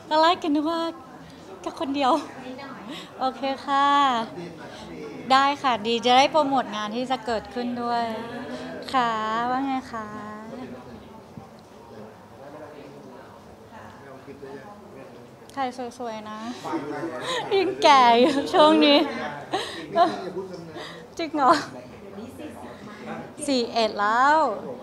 ตอนแรกกินนึกว่าแค่คนเดียวโอเคค่ะได้ค่ะดีจะได้โปรโมทงานที่จะเกิดขึ้นด้วยค่ะว่าไงคะใครสวยๆนะยิ่งแก่อยู่ช่วงนี้จริงเหรอ41แล้ว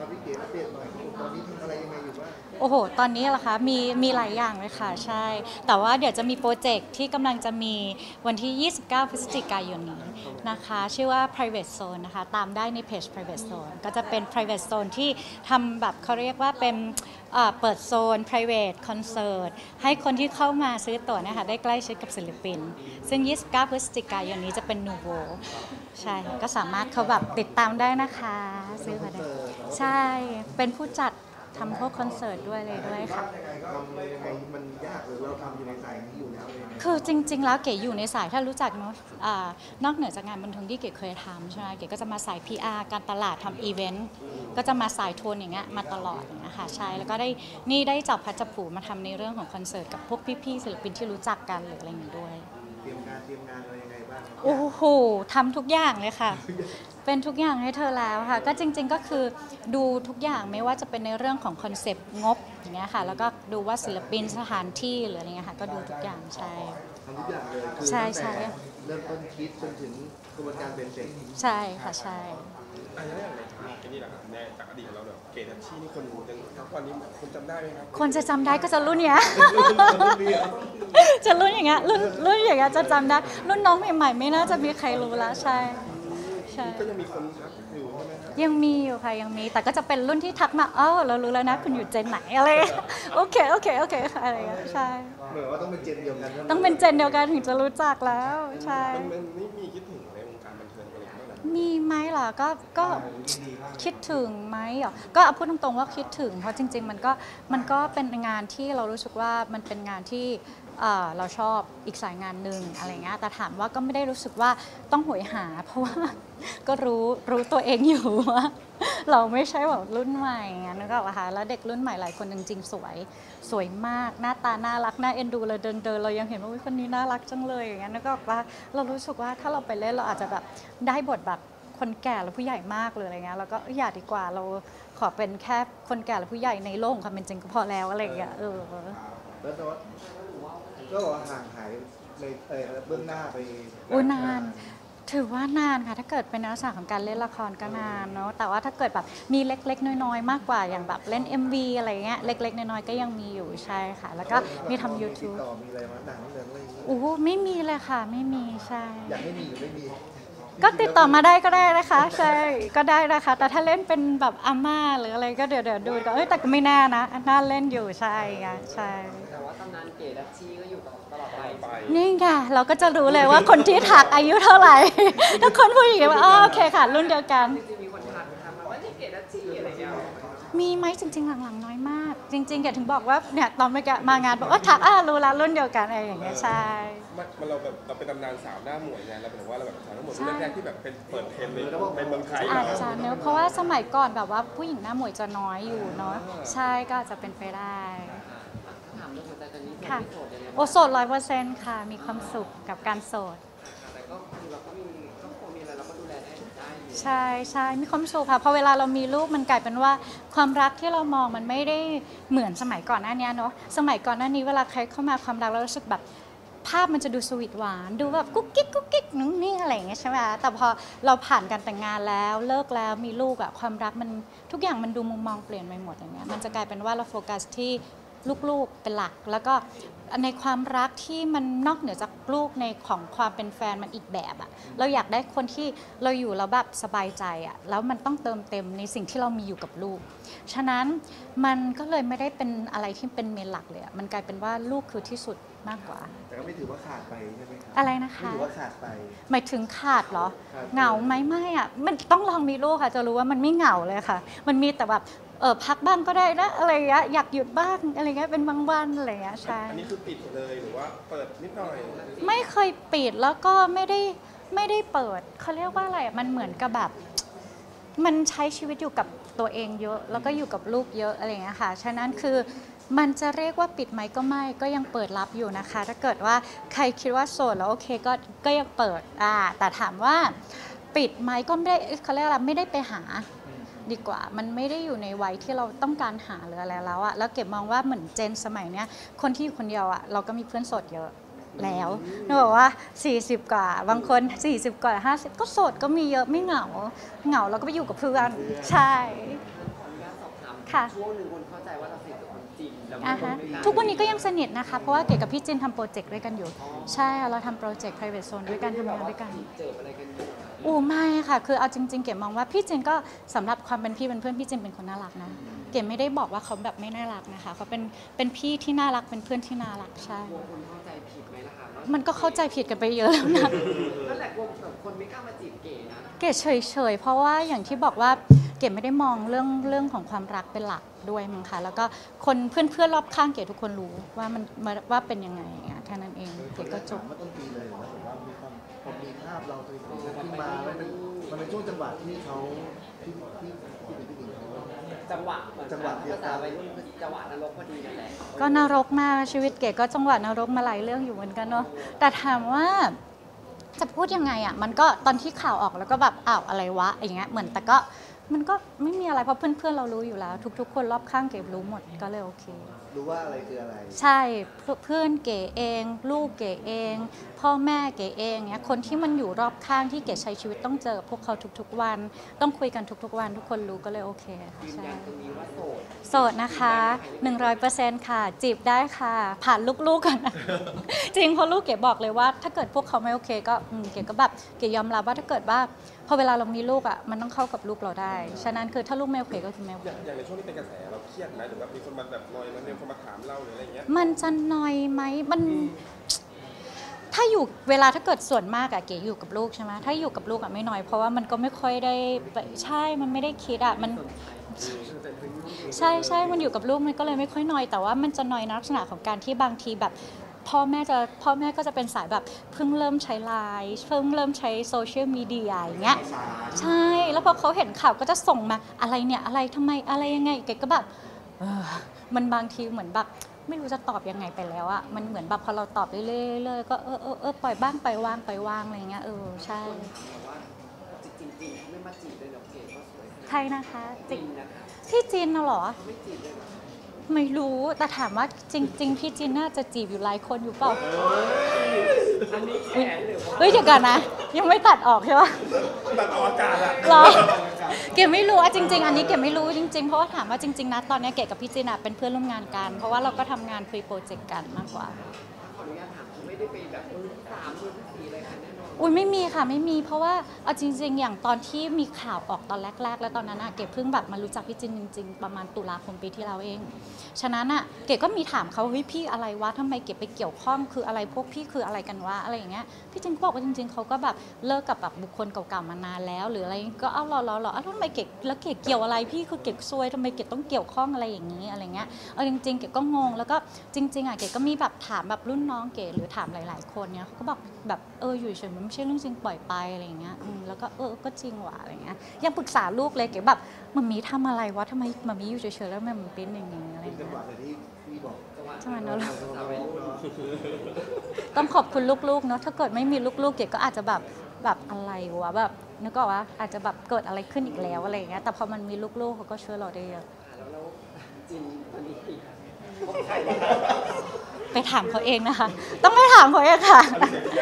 โอ้โหตอนนี้เหรอคะมีหลายอย่างเลยค่ะใช่แต่ว่าเดี๋ยวจะมีโปรเจกต์ที่กำลังจะมีวันที่ 29 พฤศจิกายนนี้นะคะชื่อว่า private zone นะคะตามได้ในเพจ private zone ก็จะเป็น private zone ที่ทำแบบเขาเรียกว่าเป็นเปิดโซน private concert ให้คนที่เข้ามาซื้อตั๋วนะคะได้ใกล้ชิดกับศิลปินซึ่ง 29 พฤศจิกายนนี้จะเป็น Nuvo ใช่ก็สามารถเขาแบบติดตามได้นะคะซื้อมาได้ใช่เป็นผู้จัดทำพวกคอนเสิร์ตด้วยเลยด้วยค่ะทำยังไงมันยากหรือเราทำอยู่ในสายนี้อยู่แล้วเลยคือจริงๆแล้วเก๋อยู่ในสายถ้ารู้จักเนาะนอกเหนือจากงานบันเทิงที่เก๋เคยทำใช่ไหมเก๋ก็จะมาสาย PR การตลาดทำอีเวนต์ก็จะมาสายโทนอย่างเงี้ยมาตลอดอย่างเงี้ยค่ะใช่แล้วก็ได้จับพัดจับผูมาทำในเรื่องของคอนเสิร์ตกับพวกพี่ๆศิลปินที่รู้จักกันหรืออะไรอย่างงี้ด้วยเตรียมงานอะไรยังไงบ้างโอ้โหทำทุกอย่างเลยค่ะเป็นทุกอย่างให้เธอแล้วค่ะก็จริงๆก็คือดูทุกอย่างไม่ว่าจะเป็นในเรื่องของคอนเซปต์งบอย่างเงี้ยค่ะแล้วก็ดูว่าศิลปินสถานที่หรืออะไรเงี้ยค่ะก็ดูทุกอย่างใช่ทำทุกอย่างเลยคือใช่เริ่มต้นคิดจนถึงกระบวนการเป็นเสร็จใช่ค่ะใช่อันนี้อย่างไรไอ้นี่แหละครับในจากอดีตของเราเนี่ยเกดัชชี่นี่คนยังทุกวันนี้คนจำได้ไหมครับคนจะจำได้ก็จะรุ่นเนี้ยจะรุ่นอย่างเงี้ยรุ่นอย่างเงี้ยจะจำได้รุ่นน้องใหม่ๆไม่น่าจะมีใครรู้ละใช่ก็ยังมีคนทักอยู่ใช่ไหมครับยังมีอยู่ค่ะยังมีแต่ก็จะเป็นรุ่นที่ทักมาเรารู้แล้วนะคุณอยู่เจนไหนอะไรโอเคค่ะอะไรอย่างเงี้ยใช่เหมือนว่าต้องเป็นเจนเดียวกันต้องเป็นเจนเดียวกันถึงจะรู้จักแล้วใช่มันไม่มีคิดถึงในวงการบันเทิงอะไรบ้างหรอมีไหมล่ะก็คิดถึงไหมก็พูดตรงๆว่าคิดถึงเพราะจริงๆมันก็เป็นงานที่เรารู้สึกว่ามันเป็นงานที่เราชอบอีกสายงานหนึ่งอะไรเงี้ยแต่ถามว่าก็ไม่ได้รู้สึกว่าต้องหวยหาเพราะว่าก็รู้ตัวเองอยู่ว่าเราไม่ใช่แบบรุ่นใหม่งั้นนึกออกป่ะคะแล้วเด็กรุ่นใหม่หลายคนจริงๆสวยมากหน้าตาน่ารักน่าเอ็นดูเลยเดินเรายังเห็นว่าคนนี้น่ารักจังเลยอย่างเงี้ยนึกออกป่ะเรารู้สึกว่าถ้าเราไปเล่นเราอาจจะแบบได้บทแบบคนแก่หรือผู้ใหญ่มากเลยอะไรเงี้ยแล้วก็อย่าดีกว่าเราขอเป็นแค่คนแก่หรือผู้ใหญ่ในโลกของความเป็นจริงก็พอแล้วอะไรเงี้ยแล้วก็บอกว่าห่างหายในเบื้องหน้าไปนานถือว่านานค่ะถ้าเกิดเป็นลักษณะของการเล่นละครก็นานเนาะแต่ว่าถ้าเกิดแบบมีเล็กๆน้อยๆมากกว่าอย่างแบบเล่น MV อะไรเงี้ยเล็กๆน้อยๆก็ยังมีอยู่ใช่ค่ะแล้วก็มีทำ YouTube มีอะไรมาหนังเรื่องอะไรอย่างเงี้ยโอ้ไม่มีเลยค่ะไม่มีใช่อยากให้มีหรือไม่มีก็ติดต่อมาได้ก็ได้นะคะใช่ก็ได้นะคะแต่ถ้าเล่นเป็นแบบอาม่าหรืออะไรก็เดี๋ยวดูก็แต่ก็ไม่แน่นะน่าเล่นอยู่ใช่ใช่แต่ว่าตำนานเก๋ดัชชี่ก็อยู่ตลอดไปนี่ไงเราก็จะรู้เลยว่าคนที่ถักอายุเท่าไหร่ถ้าคนผู้หญิงว่าโอเคค่ะรุ่นเดียวกันจริงๆมีคนทักนะคะว่านี่เก๋ดัชชี่อะไรเงี้ยมีไหมจริงๆหลังๆน้อยมากจริงๆแกถึงบอกว่าเนี่ยตอนมางานบอกว่าทักรู้ละรุ่นเดียวกันอะไรอย่างเงี้ยใช่เราแบบเราเป็นตำนานสาวหน้าหมวยไงเราเป็นว่าเราแบบสาวหน้าหมวยรุ่นแรกที่แบบเป็นเปิดเทรนด์ในเมืองไทยอาจจะเนอะเพราะว่าสมัยก่อนแบบว่าผู้หญิงหน้าหมวยจะน้อยอยู่เนาะใช่ก็อาจจะเป็นไปได้ถามเรื่องหัวใจตอนนี้ค่ะโสดยังไงโอโสด100%ค่ะมีความสุขกับการโสดแต่ก็คือเราก็มีครอบครัวมีอะไรเราก็ดูแลได้ใช่มีความสุขค่ะพอเวลาเรามีลูกมันกลายเป็นว่าความรักที่เรามองมันไม่ได้เหมือนสมัยก่อนหน้านี้เนาะสมัยก่อนหน้านี้เวลาใครเข้ามาความรักเรารู้สึกแบบภาพมันจะดูสวีทหวานดูแบบกุ๊กกิ๊กนึงนี่อะไรอย่างเงี้ยใช่ไหมแต่พอเราผ่านการแต่งงานแล้วเลิกแล้วมีลูกอะความรักมันทุกอย่างมันดูมุมมองเปลี่ยนไปหมดอย่างเงี้ยมันจะกลายเป็นว่าเราโฟกัสที่ลูกๆเป็นหลักแล้วก็ในความรักที่มันนอกเหนือจากลูกในของความเป็นแฟนมันอีกแบบอะเราอยากได้คนที่เราอยู่แล้วแบบสบายใจอะแล้วมันต้องเติมเต็มในสิ่งที่เรามีอยู่กับลูกฉะนั้นมันก็เลยไม่ได้เป็นอะไรที่เป็นเมนหลักเลยมันกลายเป็นว่าลูกคือที่สุดมากกว่าแต่ก็ไม่ถือว่าขาดไปใช่ไหมครับอะไรนะคะไม่ถือว่าขาดไปหมายถึงขาดเหรอเหงาไหมไม่อะมันต้องลองมีลูกค่ะจะรู้ว่ามันไม่เหงาเลยค่ะมันมีแต่แบบพักบ้างก็ได้นะอะไรเงี้ยอยากหยุดบ้างอะไรเงี้ยเป็นบางวันอะไรเงี้ยใช่อันนี้คือปิดเลยหรือว่าเปิดนิดหน่อยไม่เคยปิดแล้วก็ไม่ได้เปิดเขาเรียกว่าอะไรมันเหมือนกับแบบมันใช้ชีวิตอยู่กับตัวเองเยอะแล้วก็อยู่กับลูกเยอะอะไรอย่างเงี้ยค่ะฉะนั้นคือมันจะเรียกว่าปิดไหมก็ไม่ก็ยังเปิดรับอยู่นะคะถ้าเกิดว่าใครคิดว่าโสดแล้วโอเคก็ยังเปิดแต่ถามว่าปิดไหมก็ไม่ได้เขาเรียกอะไรไม่ได้ไปหาดีกว่ามันไม่ได้อยู่ในวัยที่เราต้องการหาหรืออะไรแล้วอะแล้วเก็บมองว่าเหมือนเจนสมัยเนี้ยคนที่อยู่คนเดียวอะเราก็มีเพื่อนโสดเยอะแล้วนึกบอกว่า40กว่าบางคน40กว่า50ก็โสดก็มีเยอะไม่เหงาเราก็ไปอยู่กับเพื่อนใช่ขออนุญาตสอบถามค่ะช่วงหนึ่งคนเข้าใจว่าเราสนิทกับคนจีนแล้วอ่าฮะทุกวันนี้ก็ยังสนิทนะคะเพราะว่าเก๋กับพี่จินทำโปรเจกต์ด้วยกันอยู่ใช่เราทำโปรเจกต์ private zone ด้วยกันทำงานด้วยกันเจออะไรกันอยู่ไม่ค่ะคือเอาจริงๆเก๋มองว่าพี่จินก็สำหรับความเป็นพี่เป็นเพื่อนพี่จินเป็นคนน่ารักนะเก๋ไม่ได้บอกว่าเขาแบบไม่น่ารักนะคะเขาเป็นพี่ที่น่ารักเป็นเพื่อนที่น่ารักใช่กลัวคนเข้าใจผิดไหมล่ะคะว่ามันก็เข้าใจผิดกันไปเยอะแล้วนะนั่นแหละกลัวแบบคนไม่กล้ามาจีบเก๋นะเก๋เฉยๆเพราะว่าอย่างที่บอกว่าเก๋ไม่ได้มองเรื่องของความรักเป็นหลักด้วยมั้งคะแล้วก็คนเพื่อนๆรอบข้างเก๋ทุกคนรู้ว่ามันว่าเป็นยังไงแค่นั้นเองเก๋ก็จบเมื่อต้นปีเลยนะผมว่ามีความพอมีภาพเราตัวเองขึ้นมามันเป็นช่วงจังหวะที่เขาที่เป็นพี่หญิงเขาจังหวะเหมือนจังหวะเดียวภาษาวัยรุ่นคือจังหวะนรกพอดีนั่นแหละก็นรกมากชีวิตเก๋ก็จังหวะนรกมาหลายเรื่องอยู่เหมือนกันเนาะแต่ถามว่าจะพูดยังไงอ่ะมันก็ตอนที่ข่าวออกแล้วก็แบบอ้าวอะไรวะอย่างเงี้ยเหมือนแต่ก็มันก็ไม่มีอะไรเพราะเพื่อนๆเรารู้อยู่แล้วทุกๆคนรอบข้างเก๋รู้หมดก็เลยโอเครู้ว่าอะไรคืออะไรใช่เพื่อนเก๋เองลูกเก๋เอง พ่อแม่เก๋เองเนี้ยคนที่มันอยู่รอบข้างที่เก๋ใช้ชีวิตต้องเจอพวกเขาทุกๆวันต้องคุยกันทุกๆวันทุกคนรู้ก็เลยโอเคค่ะยืนใช่ยันตรงนี้ว่าโสดโสดนะคะ 100%ค่ะจีบได้ค่ะ ผ่านลูกๆกันนะ จริงเพราะลูกเก๋บอกเลยว่า ถ้าเกิดพวกเขาไม่โอเคก็เก๋ก็แบบเก๋ยอมรับว่าถ้าเกิดว่าพอเวลาเรามีลูกอ่ะมันต้องเข้ากับลูกเราได้ฉะนั้นคือถ้าลูกไม่โอเคก็คือไม่โอเคอย่างในช่วงที่เป็นกระแสเราเครียดไหมหรือว่ามีคนมาแบบนอยมันมีคนมาถามเราหรืออะไรเงี้ยมันจะนอยไหมมันถ้าอยู่เวลาถ้าเกิดส่วนมากอะเก๋อยู่กับลูกใช่ไหมถ้าอยู่กับลูกอะไม่น้อยเพราะว่ามันก็ไม่ค่อยได้ใช่มันไม่ได้คิดอะมันใช่มันอยู่กับลูกมันก็เลยไม่ค่อยน้อยแต่ว่ามันจะน้อยในลักษณะของการที่บางทีแบบพ่อแม่ก็จะเป็นสายแบบเพิ่งเริ่มใช้ไลน์เพิ่งเริ่มใช้โซเชียลมีเดียอย่างเงี้ยใช่แล้วพอเขาเห็นข่าวก็จะส่งมาอะไรเนี่ยอะไรทำไมอะไรยังไงเก๋ก็แบบมันบางทีเหมือนแบบไม่รู้จะตอบยังไงไปแล้วอะมันเหมือนแบบพอเราตอบเรื่อยๆก็ปล่อยบ้างไปว่างอะไรเงี้ยใช่แต่ว่าจริงๆไม่มาจีบเลยเหรอเก๋ก็สวยใครนะคะจจริริงงนะคะพี่จินน่ะเหรอเขาไม่จีบเลยเหรอไม่รู้แต่ถามว่าจริง ๆ พี่จินน่าจะจีบอยู่หลายคนอยู่เปล่าอันนี้แขนหรือว่าเฮ้ยเดี๋ยวก่อนนะ ยังไม่ตัดออกใช่ปะตัดออกอากาศอะเหรอเก๋ไม่รู้อะจริง ๆ อันนี้เก๋ไม่รู้จริงๆเพราะว่าถามว่าจริงๆนะตอนนี้เก๋กับพี่จินอะเป็นเพื่อนร่วมงานกันเพราะว่าเราก็ทำงานพรีโปรเจกต์กันมากกว่าขออนุญาตถามคือไม่ได้ไปแบบมือที่สามมือที่สี่อะไรค่ะแน่นอนอุ้ยไม่มีค่ะไม่มีเพราะว่าเอาจริง ๆ อย่างตอนที่มีข่าวออกตอนแรก ๆ แล้วตอนนั้นอะเก๋เพิ่งแบบมารู้จักพี่จินจริง ๆ ประมาณตุลาคมปีที่แล้วเองฉะนั้นอะเก๋ก็มีถามเขาเฮ้ยพี่อะไรวะทำไมเก๋ไปเกี่ยวข้องคืออะไรพวกพี่คืออะไรกันวะอะไรอย่างเงี้ยพี่จินก็บอกว่าจริง ๆเขาก็แบบเลิกกับแบบบุคคลเก่าๆมานานแล้วหรืออะไรก็เอาหรอทำไมเก๋แล้วเก๋เกี่ยวอะไรพี่คือเก๋ซวยทำไมเก๋ต้องเกี่ยวข้องอะไรอย่างนี้อะไรเงี้ยเอาจริงๆเก๋ก็งงแล้วก็จริงๆอะเก๋ก็มีแบบถามแบบรุ่นน้องเก๋หรือถามหลายๆคนเนี้ยเขาก็บอกแบบอยู่เฉยมันไม่ใช่เรื่องจริงปล่อยไปอะไรอย่างเงี้ยแล้วก็ก็จริงว่ะอะไรเงี้ยยังปรึกษาลูกเลยเก๋แบบมัมมี่ทำอะไรวะทำไมมัมมี่อยู่เฉยๆแล้วมันเป็นอย่างนี้อะไรจังเงี้หวะยไหนที่พี่บอกใช่ไหมเนอะจังหวะวัยรุ่นเนาะต้องขอบคุณลูกๆเนาะถ้าเกิดไม่มีลูกๆเก๋ก็อาจจะแบบอะไรวะแบบนึกออกว่าอาจจะแบบเกิดอะไรขึ้นอีกแล้วอะไรอย่างเงี้ยแต่พอมันมีลูกๆเขาก็ช่วยเราได้เยอะแล้วจินอันนี้พบใครไปถามเขาเองนะคะ ต้องไปถามเขาเองค่ะ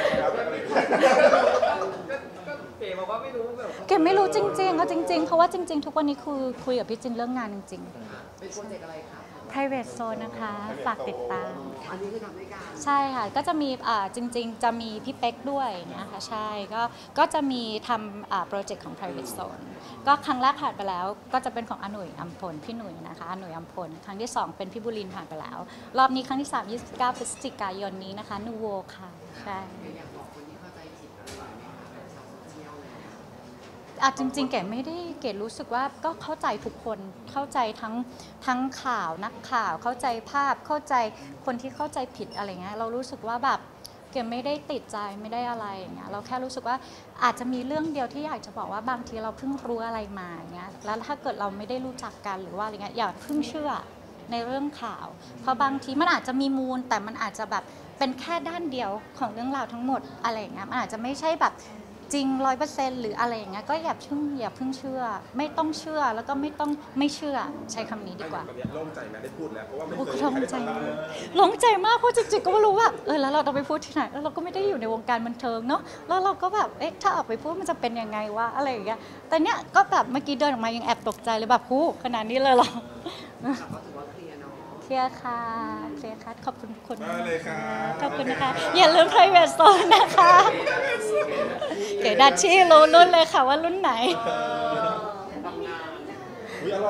ก็เก๋บอกว่าไม่รู้แบบเก๋ไม่รู้จริงๆเอาจริงๆเพราะว่าจริง ๆ ทุกวันนี้คือคุยกับพี่จินเรื่องงานจริงเป็นโปรเจกต์อะไรคะๆ private zone นะคะฝากติดตามอันนี้คือทำด้วยกันใช่ค่ะก็จะมีจริงๆจะมีพี่เป๊กด้วยนะคะใช่ก็จะมีทำโปรเจกต์ของ private zone ก็ครั้งแรกผ่านไปแล้วก็จะเป็นของอหนุ่ยอัมพลพี่หนุ่ยนะคะอหนุ่ยอัมพลครั้งที่ 2 เป็นพี่บุรินทร์ผ่านไปแล้ว รอบนี้ครั้งที่ 3 29 พฤศจิกายนนี้นะคะนูโวค่ะใช่อยากบอกคนที่เข้าใจผิดอะไรไหมคะแบบชาวโซเชียลอะไรอย่างเงี้ยจริงๆเก๋ไม่ได้เก๋รู้สึกว่าก็เข้าใจทุกคนเข้าใจทั้งข่าวนักข่าวเข้าใจภาพเข้าใจคนที่เข้าใจผิดอะไรเงี้ยเรารู้สึกว่าแบบเก๋ไม่ได้ติดใจไม่ได้อะไรอย่างเงี้ยเราแค่รู้สึกว่าอาจจะมีเรื่องเดียวที่อยากจะบอกว่าบางทีเราเพิ่งรู้อะไรมาอย่างเงี้ยแล้วถ้าเกิดเราไม่ได้รู้จักกันหรือว่าอะไรเงี้ยอย่าเพิ่งเชื่อในเรื่องข่าวเพราะบางทีมันอาจจะมีมูลแต่มันอาจจะแบบเป็นแค่ด้านเดียวของเรื่องราวทั้งหมดอะไรอย่างเงี้ยมันอาจจะไม่ใช่แบบจริง100%หรืออะไรอย่างเงี้ยก็อย่าเพิ่งเชื่อไม่ต้องเชื่อแล้วก็ไม่ต้องไม่เชื่อใช้คำนี้ดีกว่าตอนนี้โล่งใจนะได้พูดแล้วเพราะว่าไม่โอ้เคยโล่งใครได้ใจทำมากเลยโล่งใจมากเพราะจริงๆก็ไม่รู้ว่าแล้วเราต้องไปพูดที่ไหนแล้วเราก็ไม่ได้อยู่ในวงการบันเทิงเนาะแล้วเราก็แบบถ้าออกไปพูดมันจะเป็นยังไงวะอะไรอย่างเงี้ยแต่เนี้ยก็แบบเมื่อกี้เดินออกมายังแอบตกใจเลยแบบขนาดนี้เลยเหรอแต่ก็ถือว่าเคลียร์เนาะเคลียร์ค่ะขอบคุณทุกคนได้เลยค่ะขอบคุณนะคะอย่าลืม private store นะคะเก๋ดัชชี่รู้รุ่นเลยค่ะว่ารุ่นไหนทำงานอุ๊ยอร่อย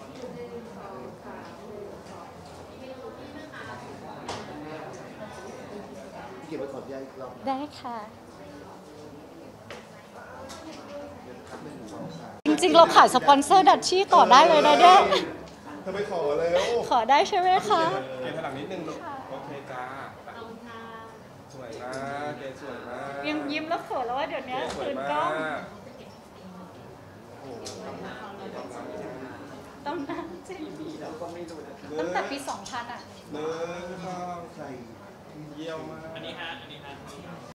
เก็บไปขออนุญาตอีกรอบได้ค่ะหนึ่งสองสามจริงๆเราขายสปอนเซอร์ดัชชี่ต่อได้เลยนะเนี่ยเธอไปขอแล้วขอได้ใช่ไหมคะเกณฑ์ถลังนิดนึงลูกโอเคจ้าสวยมากเกณฑ์สวยมากยิ้มแล้วเขินแล้วว่าเดี๋ยวนี้สวยตื่นมากกล้องโอ้โหตำนานจริงเราก็ไม่รู้นะตั้งแต่ปี 2000 อ่ะหนึ่งสองใส่เยี่ยมมากอันนี้ฮะ